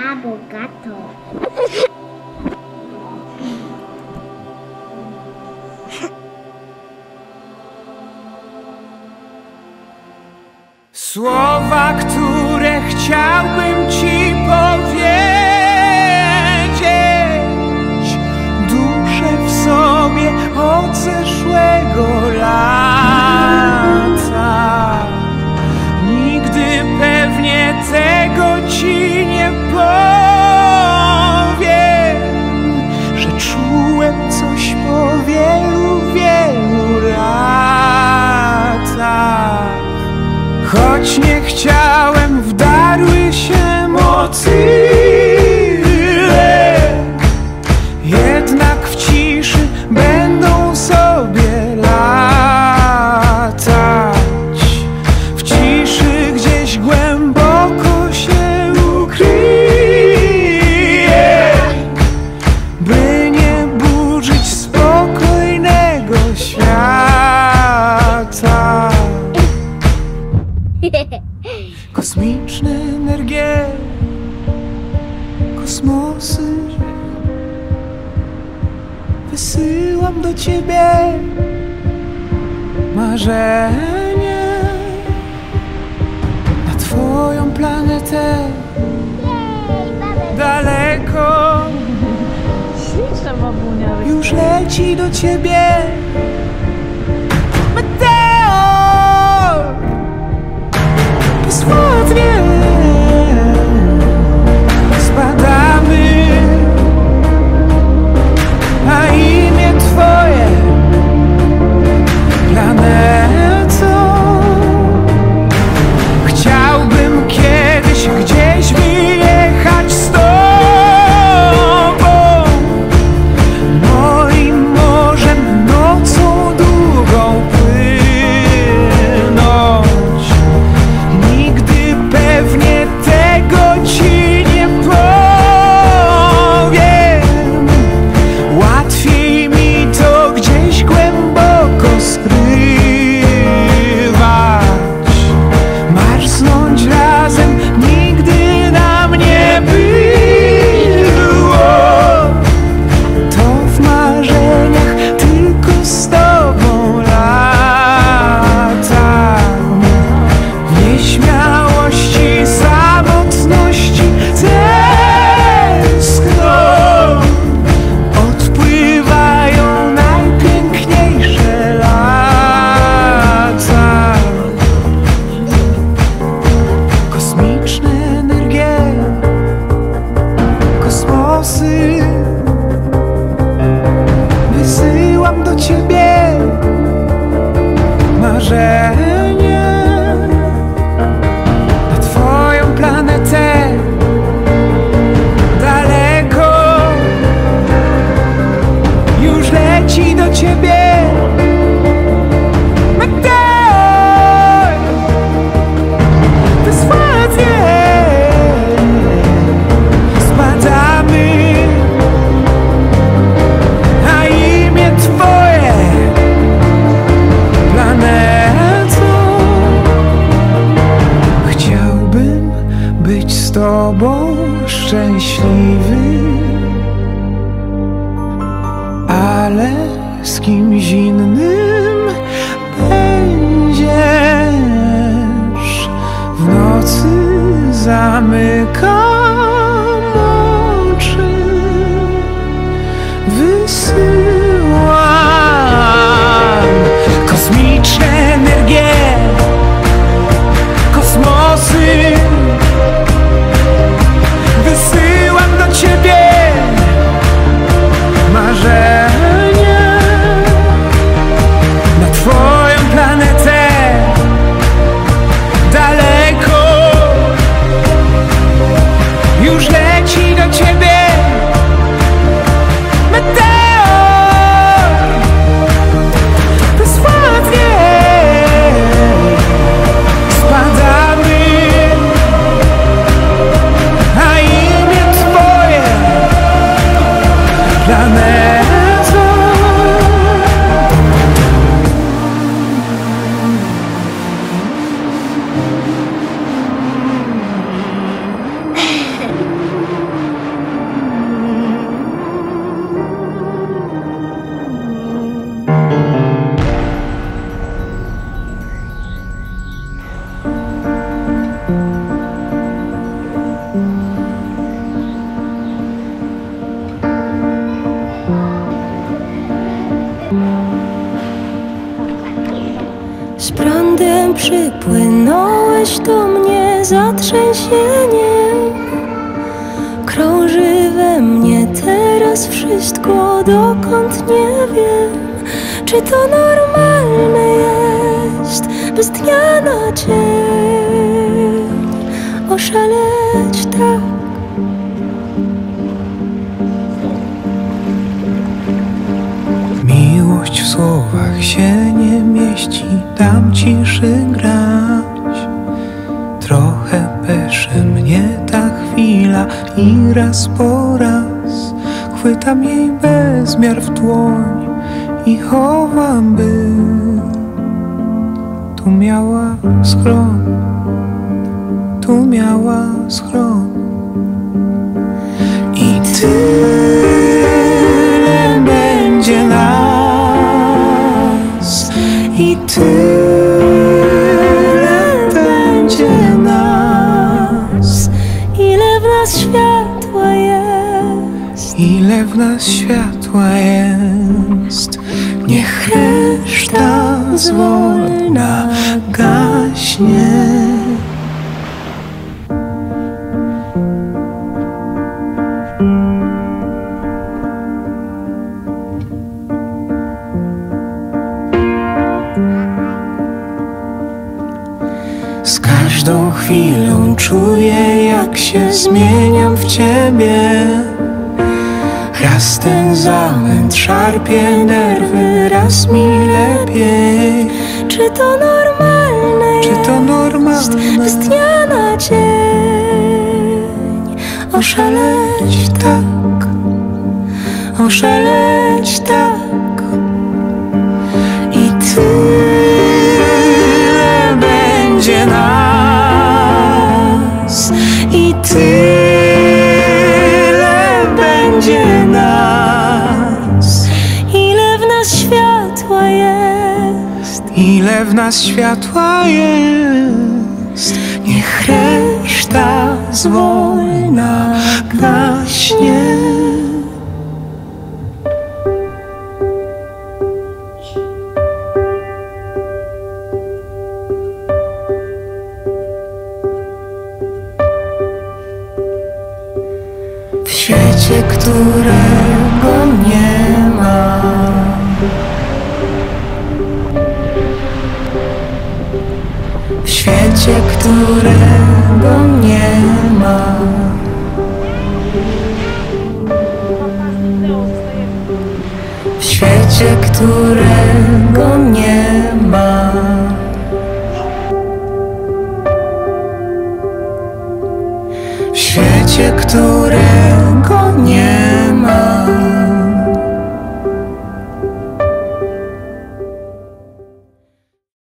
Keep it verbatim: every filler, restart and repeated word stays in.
na bogato. Słowa, które chciałbym ci powiedzieć, duszę w sobie od zeszłego lata. Nigdy pewnie tego ci nie powiem, że czułem coś po wielu, wielu latach. Choć nie chciałem, wdarły się motyle, jednak w ciszy będą sobie latać. W ciszy gdzieś głęboko się ukryje, by nie burzyć spokojnego świata. Kosmiczne energie, kosmosy, wysyłam do ciebie marzenie na twoją planetę. Daleko Śliczna babunia. już leci do ciebie meteor. Posłodnie spadamy, a imię twoje planeto. Chciałbym kiedyś gdzieś wyjechać z tobą, moim morzem nocą długą płynąć. Nigdy pewnie tego ci nie powiem, łatwiej mi to gdzieś głęboko skrywać. Marznąć razem nigdy nam nie było, to w marzeniach tylko z tobą latam. W nieśmiałości, samotności tęskno odpływają najpiękniejsze lata. Kosmiczne energie, kosmosy, wysyłam do ciebie marzenie na twoją planetę. Daleko już leci do ciebie meteor. Dosłownie spadamy, a imię twoje planeto. Chciałbym być z tobą szczęśliwy, ale z kimś innym będziesz. W nocy zamykam oczy, wysyłam kosmiczne energie, kosmosy, wysyłam do ciebie marzenie na twoją planetę. Daleko już leci do ciebie meteor. Dosłownie spadamy, a imię twoje planeto. Wieczorem przypłynąłeś do mnie zatrzęsieniem. Krąży we mnie teraz wszystko, dokąd nie wiem. Czy to normalne jest, bez dnia na dzień oszaleć tak? Miłość w słowach się nie mieści, dam ciszy grać. Trochę peszy mnie ta chwila i raz po raz chwytam jej bezmiar w dłoń i chowam, by tu miała schron, tu miała schron. I tyle będzie nas, i tyle będzie nas. Ile w nas światła jest, Ile w nas światła jest, niech reszta zwolna gaśnie. Z każdą chwilą czuję, jak się zmieniam w ciebie. Raz ten zamęt szarpie nerwy, raz mi lepiej. czy to normalne Czy to jest, normalne? bez dnia na dzień oszaleć tak, Oszaleć tak. I tyle będzie nas, i tyle będzie nas. ile w nas światła jest, Ile w nas światła jest, niech reszta zwolna gaśnie. W świecie, którego nie ma, w świecie, którego nie ma, w świecie, którego nie ma, w świecie, którego nie ma.